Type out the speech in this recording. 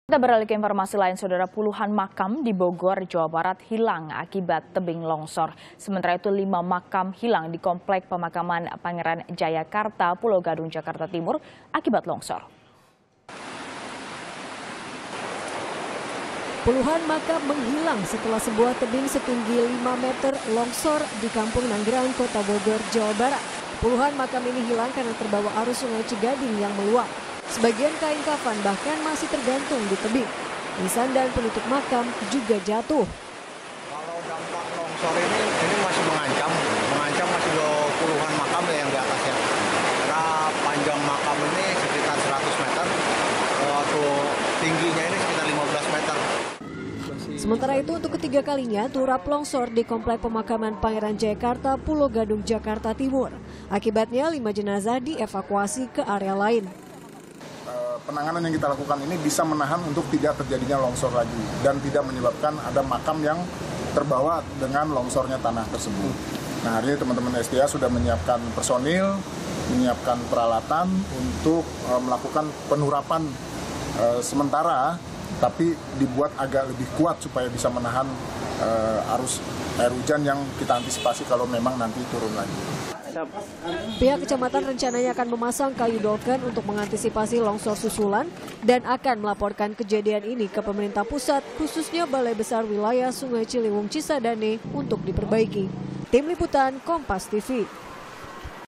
Kita beralih ke informasi lain, saudara. Puluhan makam di Bogor, Jawa Barat hilang akibat tebing longsor. Sementara itu 5 makam hilang di Komplek Pemakaman Pangeran Jayakarta, Pulau Gadung, Jakarta Timur akibat longsor. Puluhan makam menghilang setelah sebuah tebing setinggi 5 meter longsor di Kampung Nanggeran, Kota Bogor, Jawa Barat. Puluhan makam ini hilang karena terbawa arus Sungai Cigading yang meluap. Sebagian kain kafan bahkan masih tergantung di tebing. Nisan dan penutup makam juga jatuh. Kalau dampak longsor ini masih mengancam masih puluhan makam yang di atasnya. Karena panjang makam ini sekitar 100 meter, waktu tingginya ini sekitar 15 meter. Sementara itu untuk ketiga kalinya turap longsor di Komplek Pemakaman Pangeran Jayakarta, Pulau Gadung, Jakarta Timur. Akibatnya 5 jenazah dievakuasi ke area lain. Penanganan yang kita lakukan ini bisa menahan untuk tidak terjadinya longsor lagi dan tidak menyebabkan ada makam yang terbawa dengan longsornya tanah tersebut. Nah, hari ini teman-teman SDA sudah menyiapkan personil, menyiapkan peralatan untuk melakukan penurapan sementara, tapi dibuat agak lebih kuat supaya bisa menahan arus air hujan yang kita antisipasi kalau memang nanti turun lagi. Pihak kecamatan rencananya akan memasang kayu dolken untuk mengantisipasi longsor susulan dan akan melaporkan kejadian ini ke pemerintah pusat, khususnya Balai Besar Wilayah Sungai Ciliwung Cisadane untuk diperbaiki. Tim Liputan Kompas TV.